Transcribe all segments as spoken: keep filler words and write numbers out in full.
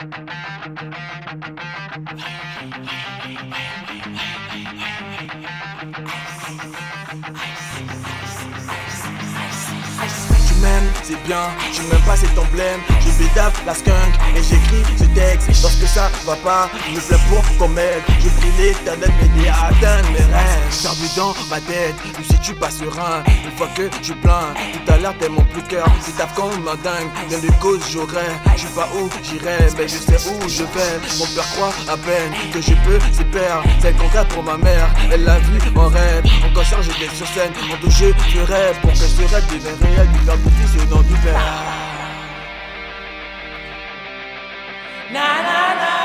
Tu m'aimes, c'est bien, tu m'aimes pas, c'est emblème. Je bédave la skunk et j'écris ce texte. Lorsque ça va pas, je me plains pour qu'on m'aide. Je prie l'éternel m'aider à atteindre mes rêves. Perdu dans ma tête, où si tu pas serein. Une fois que tu plains, tout à l'heure t'es mon plus cœur. Tu tapes comme un dingue, bien de cause j'aurais. Je sais pas où j'irai, mais je sais où je vais. Mon père croit à peine que je peux s'y perdre. C'est le contraire pour ma mère, elle l'a vu en rêve. En concert j'étais sur scène, en tout je ferais pour que ce rêve devienne réel. Du père, du fils au nom du père. Na, na, na.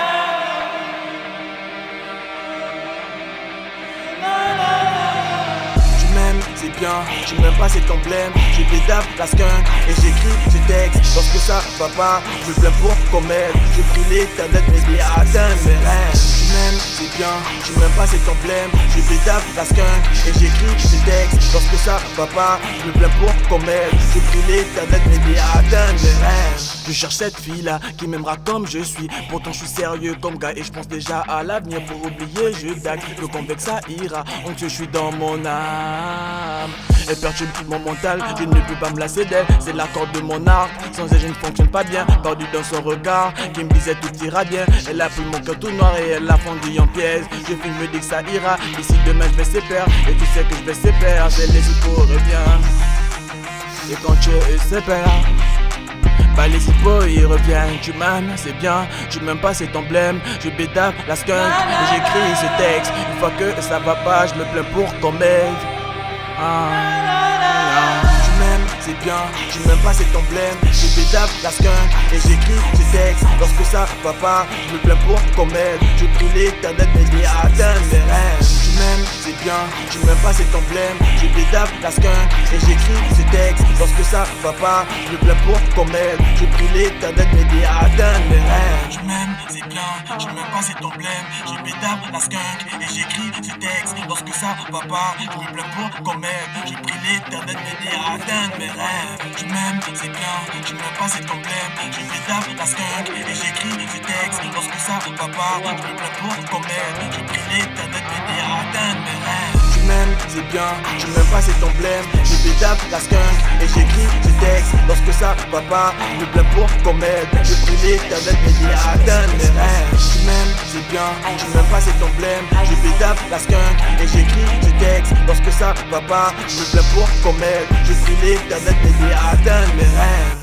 Tu m'aimes, c'est bien, tu m'aimes pas, c'est emblème. Je bédave la skunk et j'écris ce texte. Lorsque ça va pas, je me plains pour qu'on m'aide. Je prie l'éternel m'aider à atteindre mes rêves. Tu m'aimes, c'est bien, tu m'aimes pas, c'est emblème. Je bédave la skunk et j'écris ce texte. Lorsque ça va pas, je me plains pour qu'on m'aide. Je prie l'éternel m'aider à atteindre mes rêves. Je cherche cette fille-là qui m'aimera comme je suis. Pourtant je suis sérieux comme gars et je pense déjà à l'avenir. Pour oublier je dague, le convexe ça ira. Donc je suis dans mon âme. Elle perturbe mon mental, je ne peux pas me lasser d'elle. C'est l'accord de mon art, sans elle je ne fonctionne pas bien. Perdu dans son regard, qui me disait tout ira bien. Elle a pris mon cœur tout noir et elle l'a fondu en pièces. Je filme, me dis que ça ira, ici demain je vais séparer. Et tu sais que je vais séparer, c'est les hippos revient. Et quand tu sépares, bah les hippos ils reviennent. Tu m'aimes, c'est bien, tu m'aimes pas, c'est emblème. Je bédave la skunk et j'écris ce texte. Une fois que ça va pas, je me plains pour qu'on m'aide. Ah, ah. Tu m'aimes, c'est bien, tu m'aimes pas, c'est emblème. Je bédave la skunk et j'écris ce texte. Lorsque ça va pas, je me plains pour qu'on m'aide. Je prie l'éternel m'aider à atteindre mes rêves. Tu m'aimes, c'est bien, tu m'aimes pas, c'est emblème. Je bédave la skunk et j'écris ce texte. Lorsque ça va pas, je me plains pour qu'on m'aide. Je prie l'éternel m'aider à atteindre mes rêves. Tu m'aimes, c'est bien, tu m'aimes pas, c'est emblème. Je bédave la skunk et j'écris ce texte. Lorsque ça va pas, je me plains pour qu'on m'aide. Je prie l'éternel m'aider à atteindre mes rêves. Tu m'aimes, c'est bien, tu m'aimes pas, c'est emblème. Je bédave la skunk et j'écris ce texte. Lorsque ça va pas, je me plains pour qu'on m'aide. Je prie l'éternel m'aider à atteindre mes rêves. Tu m'aimes, c'est bien, tu m'aimes pas, c'est emblème. Je bédave la skunk et j'écris ce texte. Lorsque ça va pas, je me plains pour qu'on m'aide. Je prie l'éternel m'aider à atteindre mes rêves. Tu m'aimes, c'est bien, tu m'aimes pas, c'est emblème. Je bédave la skunk et j'écris ce texte. Lorsque ça va pas, je me plains pour qu'on m'aide. Je prie l'éternel m'aider à atteindre mes rêves.